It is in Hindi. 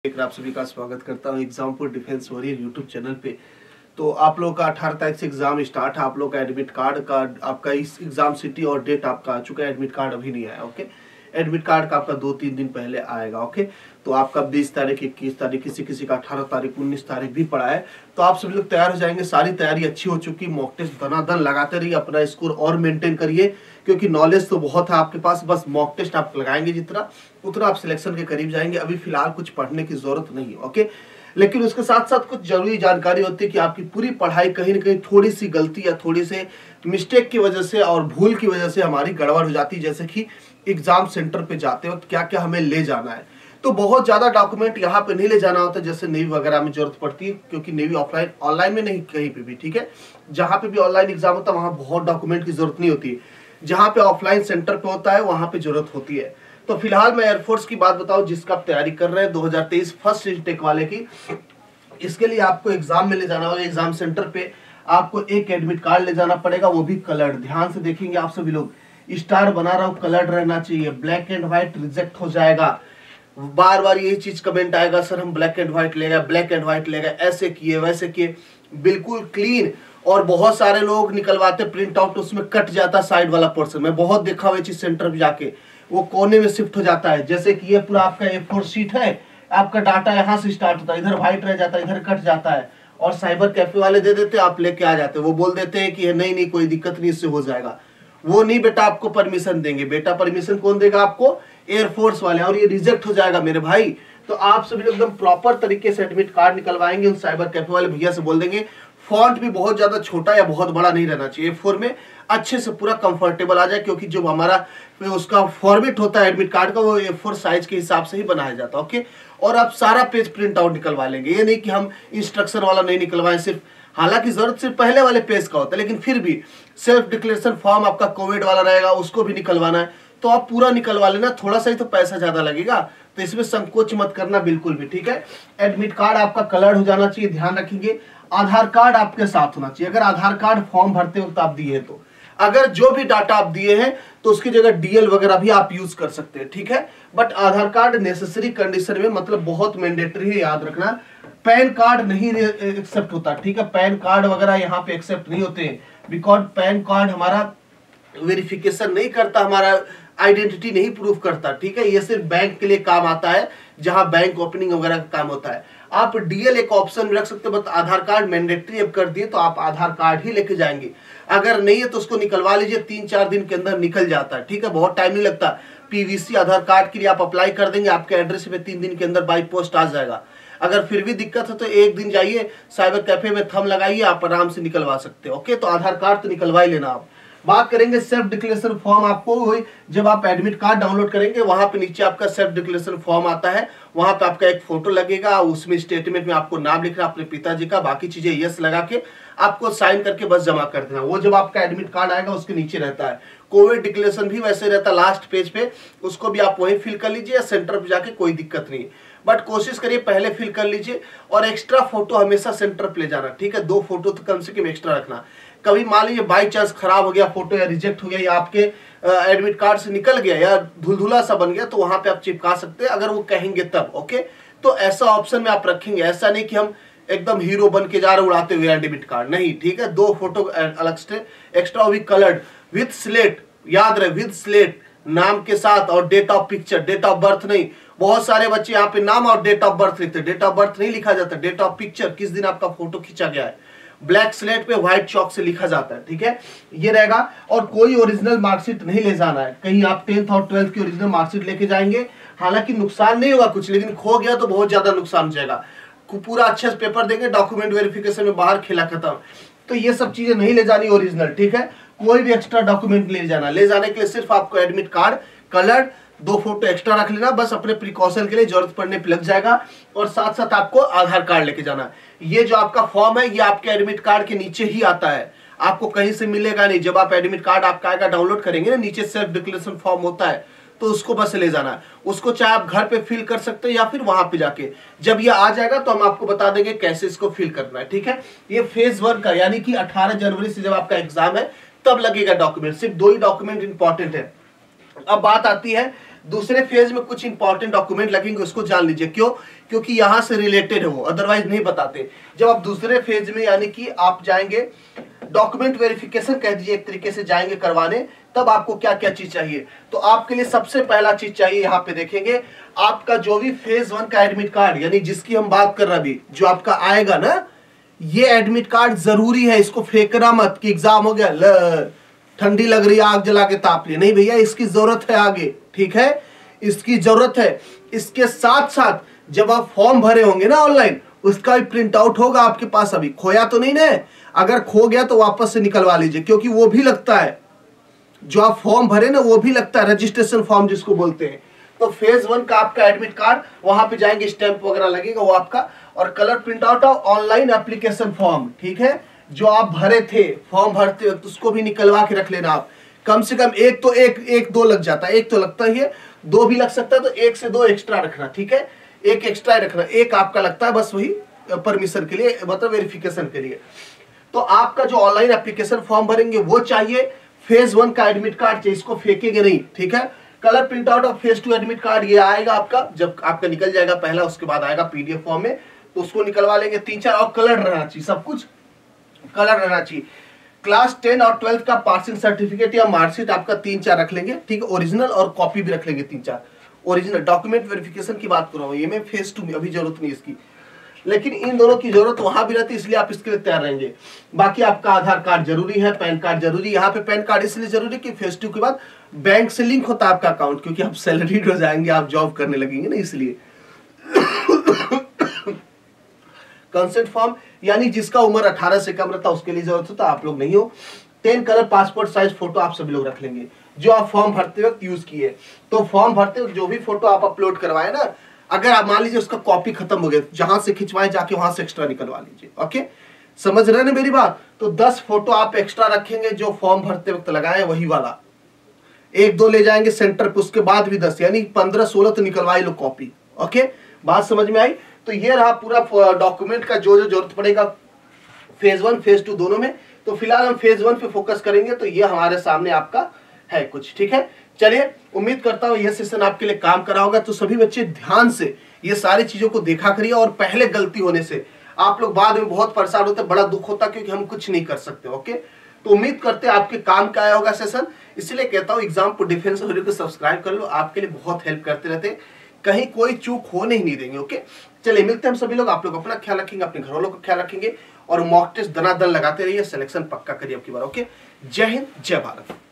आप सभी का स्वागत करता हूं exam for defence warrior YouTube channel पे। तो आप लोग का 18 तारीख से एग्जाम स्टार्ट है। आप लोग का एडमिट कार्ड का आपका इस एग्जाम सिटी और डेट आपका आ चुका है। एडमिट कार्ड अभी नहीं आया। ओके, एडमिट कार्ड का आपका 2-3 दिन पहले आएगा। ओके, तो आपका 20 तारीख, 21 तारीख, किसी का 18 तारीख, 19 तारीख भी पड़ा है। तो आप सभी लोग तैयार हो जाएंगे। सारी तैयारी अच्छी हो चुकी। मॉक टेस्ट दनादन लगाते रहिए, अपना स्कोर और मेंटेन करिए, क्योंकि नॉलेज तो बहुत है आपके पास। बस मॉक टेस्ट आप लगाएंगे जितना उतना आप सिलेक्शन के करीब जाएंगे। अभी फिलहाल कुछ पढ़ने की जरूरत नहीं है। ओके, लेकिन उसके साथ साथ कुछ जरूरी जानकारी होती है कि आपकी पूरी पढ़ाई कहीं ना कहीं थोड़ी सी गलती या थोड़ी से मिस्टेक की वजह से और भूल की वजह से हमारी गड़बड़ हो जाती है। जैसे कि एग्जाम सेंटर पे जाते वक्त क्या क्या हमें ले जाना है। तो बहुत ज्यादा डॉक्यूमेंट यहाँ पे नहीं ले जाना होता, जैसे नेवी वगैरह में जरूरत पड़ती है, क्योंकि नेवी ऑफलाइन ऑनलाइन में नहीं, कहीं पे भी। ठीक है, जहाँ पे भी ऑनलाइन एग्जाम होता है वहाँ बहुत डॉक्यूमेंट की जरूरत नहीं होती है। जहाँ पे ऑफलाइन सेंटर पे होता है वहाँ पे जरूरत होती है। तो फिलहाल मैं एयरफोर्स की बात बताऊं, जिसका आप तैयारी कर रहे हैं 2023 फर्स्ट इंटेक वाले की। इसके लिए आपको एग्जाम में ले जाना होगा। एग्जाम सेंटर पे आपको एक एडमिट कार्ड ले जाना पड़ेगा, वो भी कलर्ड। ध्यान से देखेंगे आप सभी लोग, स्टार बना रहा हूं, कलर्ड रहना चाहिए। ब्लैक एंड व्हाइट रिजेक्ट हो जाएगा। बार बार यही चीज कमेंट आएगा, सर हम ब्लैक एंड व्हाइट ले गए, ब्लैक एंड व्हाइट ले गए, ऐसे किए वैसे किए। बिल्कुल क्लीन। और बहुत सारे लोग निकलवाते प्रिंट आउट, उसमें कट जाता साइड वाला पोर्शन। मैं बहुत देखा हुआ चीज सेंटर पे जाके, वो कोने में शिफ्ट हो जाता है। जैसे कि ये पूरा आपका A4 शीट है, आपका डाटा यहाँ से स्टार्ट होता है, इधर व्हाइट रह जाता है, इधर कट जाता है, और साइबर कैफे वाले दे देते हैं, आप लेके आ जाते हैं। वो बोल देते हैं कि नहीं नहीं कोई दिक्कत नहीं, इससे हो जाएगा। वो नहीं बेटा, आपको परमिशन देंगे। बेटा परमिशन कौन देगा आपको? एयरफोर्स वाले। और ये रिजेक्ट हो जाएगा मेरे भाई। तो आप सभी लोग एकदम प्रॉपर तरीके से एडमिट कार्ड निकलवाएंगे। उन साइबर कैफे वाले भैया से बोल देंगे फॉन्ट भी बहुत ज्यादा छोटा या बहुत बड़ा नहीं रहना चाहिए, A4 में अच्छे से पूरा कंफर्टेबल आ जाए, क्योंकि जो हमारा उसका फॉर्मेट होता है एडमिट कार्ड का, वो A4 साइज के हिसाब से ही बनाया जाता है। ओके, और आप सारा पेज प्रिंट आउट निकलवा लेंगे। ये नहीं कि हम इंस्ट्रक्शन वाला नहीं निकलवाएं सिर्फ, हालांकि जरूरत सिर्फ पहले वाले पेज का होता है, लेकिन फिर भी सेल्फ डिक्लेरेशन फॉर्म आपका कोविड वाला रहेगा, उसको भी निकलवाना है। तो आप पूरा निकलवा लेना, थोड़ा सा ही तो पैसा ज्यादा लगेगा, तो इसमें संकोच मत करना बिल्कुल भी। ठीक है, एडमिट कार्ड आपका कलर्ड हो जाना चाहिए। ध्यान रखेंगे आधार कार्ड आपके साथ होना चाहिए। अगर आधार कार्ड फॉर्म भरते वक्त आप दिए हैं, तो अगर जो भी डाटा आप दिए हैं तो उसकी जगह DL वगैरह भी आप यूज कर सकते हैं। ठीक है, but Aadhaar card necessary condition में, मतलब बहुत मैंडेटरी है, याद रखना। पैन कार्ड नहीं एक्सेप्ट होता। ठीक है, पैन कार्ड वगैरह यहाँ पे एक्सेप्ट नहीं होते, बिकॉज पैन कार्ड हमारा वेरिफिकेशन नहीं करता, हमारा आइडेंटिटी नहीं प्रूफ करता। ठीक है, ये सिर्फ बैंक के लिए काम आता है, जहां बैंक ओपनिंग वगैरह का काम होता है। आप DL एक ऑप्शन में रख सकते हो, बट आधार कार्ड मैंडेटरी अब कर दिए, तो आप आधार कार्ड ही लेके जाएंगे। अगर नहीं है तो उसको निकलवा लीजिए, 3-4 दिन के अंदर निकल जाता है। ठीक है, बहुत टाइम नहीं लगता। PVC आधार कार्ड के लिए आप अप्लाई कर देंगे, आपके एड्रेस पे 3 दिन के अंदर बाई पोस्ट आ जाएगा। अगर फिर भी दिक्कत है तो एक दिन जाइए साइबर कैफे में, थंब लगाइए, आप आराम से निकलवा सकते हो। ओके, तो आधार कार्ड तो निकलवा ही लेना आप। बात करेंगे सेल्फ डिक्लेरेशन फॉर्म। आपको जब आप एडमिट कार्ड डाउनलोड करेंगे, वहां पे नीचे आपका सेल्फ डिक्लेरेशन फॉर्म आता है, वहां पे आपका एक फोटो लगेगा, उसमें स्टेटमेंट में आपको नाम लिखना अपने पिताजी का, बाकी चीजें यस लगा के आपको साइन करके बस जमा कर देना। वो जब आपका एडमिट कार्ड आएगा उसके नीचे रहता है। कोविड डिक्लेरेशन भी वैसे रहता है लास्ट पेज पे, उसको भी आप वहीं फिल कर लीजिए, या सेंटर पे जाके, कोई दिक्कत नहीं। बट कोशिश करिए पहले फिल कर लीजिए, और एक्स्ट्रा फोटो हमेशा सेंटर पे ले जाना। ठीक है, 2 फोटो तो कम से कम एक्स्ट्रा रखना। कभी मान लीजिए बाई चांस खराब हो गया फोटो, या रिजेक्ट हो गया, या आपके एडमिट कार्ड से निकल गया, या धुलधुला सा बन गया, तो वहां पे आप चिपका सकते हैं, अगर वो कहेंगे तब। ओके, तो ऐसा ऑप्शन में आप रखेंगे। ऐसा नहीं कि हम एकदम हीरो बन के जा रहे उड़ाते हुए एडमिट कार्ड, नहीं। ठीक है, 2 फोटो अलग से एक्स्ट्रा, भी कलर्ड विथ स्लेट। याद रहे, विथ स्लेट, नाम के साथ, और date of picture, date of birth नहीं। बहुत सारे बच्चे यहाँ पे नाम और डेट ऑफ बर्थ लिखते हैं, डेट ऑफ बर्थ नहीं लिखा जाता, डेट ऑफ पिक्चर, किस दिन आपका फोटो खींचा गया है, ब्लैक स्लेट पे व्हाइट चॉक से लिखा जाता है। ठीक है, ये रहेगा। और कोई ओरिजिनल मार्कशीट नहीं ले जाना है। कहीं आप 10th और 12th की ओरिजिनल मार्कशीट लेके जाएंगे, हालांकि नुकसान नहीं होगा कुछ, लेकिन खो गया तो बहुत ज्यादा नुकसान हो जाएगा। पूरा अच्छे से पेपर देंगे, डॉक्यूमेंट वेरिफिकेशन में बाहर खेला खत्म। तो ये सब चीजें नहीं ले जानी ओरिजिनल। ठीक है, कोई भी एक्स्ट्रा डॉक्यूमेंट ले जाना। ले जाने के लिए सिर्फ आपको admit card coloured, 2 photo extra रख लेना, बस अपने प्रिकॉशन के लिए, जरूरत पड़ने पे लग जाएगा। और साथ साथ आपको आधार कार्ड लेके जाना। ये जो आपका फॉर्म है, ये आपके एडमिट कार्ड के नीचे ही आता है, आपको कहीं से मिलेगा नहीं। जब आप एडमिट कार्ड आपका आएगा डाउनलोड करेंगे ना, नीचे सेल्फ डिक्लेरेशन फॉर्म होता है, तो उसको बस ले जाना है। उसको चाहे आप घर पे फिल कर सकते हैं, या फिर वहां पे जाके। जब ये आ जाएगा तो हम आपको बता देंगे कैसे इसको फिल करना है। ठीक है, ये फेज 1 का, यानी कि 18 जनवरी से जब आपका एग्जाम है तब लगेगा डॉक्यूमेंट। सिर्फ 2 ही डॉक्यूमेंट इंपॉर्टेंट है। अब बात आती है दूसरे फेज में कुछ इंपॉर्टेंट डॉक्यूमेंट लगेंगे, उसको जान लीजिए। क्यों? क्योंकि यहां से रिलेटेड है वो, अदरवाइज नहीं बताते। जब आप दूसरे फेज में यानी कि आप जाएंगे डॉक्यूमेंट वेरिफिकेशन कह दीजिए एक तरीके से जाएंगे करवाने, तब आपको क्या क्या चीज चाहिए। तो आपके लिए सबसे पहला चीज चाहिए, यहाँ पे देखेंगे आपका जो भी फेज 1 का एडमिट कार्ड, यानी जिसकी हम बात कर रहे हैं अभी, जो आपका आएगा ना, ये एडमिट कार्ड जरूरी है। इसको फेंकना मत कि एग्जाम हो गया, ठंडी लग रही है आग जला के ताप लिए, नहीं भैया, इसकी जरूरत है आगे, ठीक है, इसकी जरूरत है। इसके साथ साथ जब आप फॉर्म भरे होंगे ना ऑनलाइन, उसका भी प्रिंट आउट होगा आपके पास। अभी खोया तो नहीं ना, अगर खो गया तो वापस से निकलवा लीजिए, क्योंकि वो भी लगता है, जो आप फॉर्म भरे ना वो भी लगता है, रजिस्ट्रेशन फॉर्म जिसको बोलते हैं। तो फेज 1 का आपका एडमिट कार्ड, वहां पे जाएंगे स्टैंप वगैरह लगेगा वो आपका, और colour print out of online application form, ठीक है, जो आप भरे थे फॉर्म भरते वक्त, उसको भी निकलवा के रख लेना आप। कम से कम एक तो एक दो लग जाता है, एक तो लगता ही है, दो भी लग सकता है, तो 1 से 2 एक्स्ट्रा रखना, ठीक है, एक एक्स्ट्रा रखना, एक आपका लगता है बस वही परमिशन के लिए, मतलब वेरिफिकेशन के लिए। तो आपका जो ऑनलाइन एप्लीकेशन फॉर्म भरेंगे वो चाहिए, फेज 1 का एडमिट कार्ड चाहिए, इसको फेंकेंगे नहीं, ठीक है। Colour print out of phase 2 admit card, ये आएगा आपका, जब आपका निकल जाएगा पहला, उसके बाद आएगा पीडीएफ फॉर्म में, तो उसको निकलवा लेंगे 3-4, और कलर रहना चाहिए, सब कुछ कलर रहना चाहिए। क्लास 10 और 12 का पासिंग सर्टिफिकेट या मार्कशीट आपका 3-4 रख लेंगे, ठीक है, ओरिजिनल, और कॉपी भी रख लेंगे 3-4 ओरिजिनल। डॉक्यूमेंट वेरिफिकेशन की बात कर रहा हूँ, ये मैं फेज 2 में, अभी जरूरत नहीं इसकी, लेकिन इन दोनों की जरूरत वहां भी रहती है, इसलिए आप इसके लिए तैयार रहेंगे। बाकी आपका आधार कार्ड जरूरी है, पैन कार्ड जरूरी। यहाँ पे पैन कार्ड इसलिए जरूरी कि फेज 2 के बाद बैंक से लिंक होता है आपका अकाउंट, क्योंकि आप सैलरीड हो जाएंगे, आप जॉब करने लगेंगे ना, इसलिए। कंसेंट फॉर्म, यानी जिसका उम्र 18 से कम रहता है उसके लिए जरूरत होता है, आप लोग नहीं हो। 10 कलर पासपोर्ट साइज फोटो आप सभी लोग रख लेंगे, जो आप फॉर्म भरते वक्त यूज किए। तो फॉर्म भरते वक्त जो भी फोटो आप अपलोड करवाए ना, अगर आप मान लीजिए उसका कॉपी खत्म हो गया, जहां से खिंचवाए जाके वहां से एक्स्ट्रा निकलवा लीजिए, ओके, समझ रहे ना मेरी बात। तो 10 फोटो आप एक्स्ट्रा रखेंगे, जो फॉर्म भरते वक्त लगाए वही वाला, 1-2 ले जाएंगे सेंटर पे, उसके बाद भी 10, यानी 15-16 तो निकलवाई लो कॉपी, ओके, बात समझ में आई। तो ये रहा पूरा डॉक्यूमेंट का जो जरूरत पड़ेगा फेज 1 फेज 2 दोनों में। तो फिलहाल हम फेज 1 पे फोकस करेंगे, तो ये हमारे सामने आपका है कुछ, ठीक है। चलिए, उम्मीद करता हूँ यह सेशन आपके लिए काम करा होगा। तो सभी बच्चे ध्यान से ये सारी चीजों को देखा करिए, और पहले गलती होने से आप लोग बाद में बहुत परेशान होते, बड़ा दुख होता, क्योंकि हम कुछ नहीं कर सकते, ओके। तो उम्मीद करते हैं आपके काम का आया होगा सेशन, इसलिए कहता हूँ एग्जाम को डिफेंस वीडियो को सब्सक्राइब कर लो, आपके लिए बहुत हेल्प करते रहते, कहीं कोई चूक होने ही नहीं देंगे, ओके। चलिए, मिलते हैं हम सभी लोग, आप लोग अपना ख्याल रखेंगे, अपने घर वालों का ख्याल रखेंगे, और मॉक टेस्ट दनादन लगाते रहिए, सिलेक्शन पक्का करिए अब की बार, ओके। जय हिंद, जय भारत।